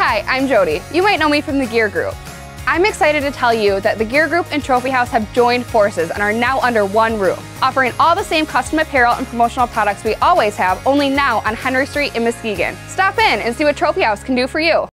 Hi, I'm Jody. You might know me from the Gear Group. I'm excited to tell you that the Gear Group and Trophy House have joined forces and are now under one roof, offering all the same custom apparel and promotional products we always have, only now on Henry Street in Muskegon. Stop in and see what Trophy House can do for you.